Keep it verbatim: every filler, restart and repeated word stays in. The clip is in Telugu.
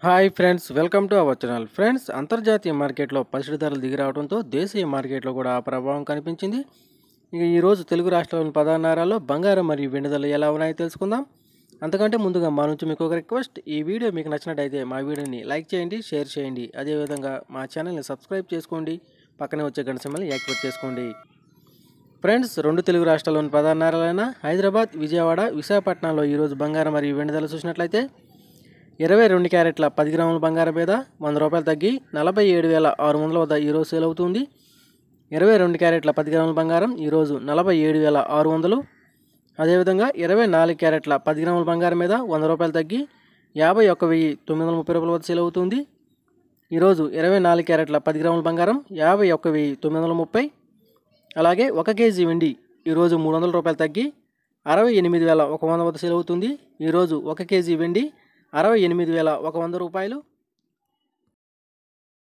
Hi friends, welcome to our channel. Friends, అంతర్జాతీయ మార్కెట్లో పసిడి ధరలు దిగిరావడంతో దేశీయ మార్కెట్లో కూడా ఆ ప్రభావం కనిపించింది. ఇక ఈరోజు తెలుగు రాష్ట్రాల్లోని ప్రధాన నగరాల్లో బంగారం మరియు వెండి ధరలు ఎలా ఉన్నాయో తెలుసుకుందాం. అంతకంటే ముందుగా మా నుంచి మీకు ఒక రిక్వెస్ట్, ఈ వీడియో మీకు నచ్చినట్టయితే మా వీడియోని లైక్ చేయండి, షేర్ చేయండి. అదేవిధంగా మా ఛానల్ని సబ్స్క్రైబ్ చేసుకోండి, పక్కనే వచ్చే గంట సింబల్ని యాక్టివేట్ చేసుకోండి. ఫ్రెండ్స్, రెండు తెలుగు రాష్ట్రాల్లోని ప్రధాన నగరాలైన హైదరాబాద్, విజయవాడ, విశాఖపట్నంలో ఈరోజు బంగారం మరియు వెండి ధరలు చూసినట్లయితే ఇరవై రెండు క్యారెట్ల పది గ్రాముల బంగారం మీద వంద రూపాయలు తగ్గి నలభై ఏడు వేల ఆరు వందల వద్ద ఈరోజు సేల్ అవుతుంది. ఇరవై రెండు క్యారెట్ల పది గ్రాముల బంగారం ఈరోజు నలభై ఏడు వేల ఆరు వందలు. అదేవిధంగా ఇరవై నాలుగు క్యారెట్ల పది గ్రాముల బంగారం మీద వంద రూపాయలు తగ్గి యాభై ఒక్క వెయ్యి తొమ్మిది వందల ముప్పై రూపాయల వద్ద సేల్ అవుతుంది. ఈరోజు ఇరవై నాలుగు క్యారెట్ల పది గ్రాముల బంగారం యాభై ఒక్క వెయ్యి తొమ్మిది వందల ముప్పై. అలాగే ఒక కేజీ వెండి ఈరోజు మూడు వందల రూపాయలు తగ్గి అరవై ఎనిమిది వేల ఒక వంద వద్ద సేల్ అవుతుంది. ఈరోజు ఒక కేజీ వెండి అరవై ఎనిమిది వేల ఒక వంద రూపాయలు.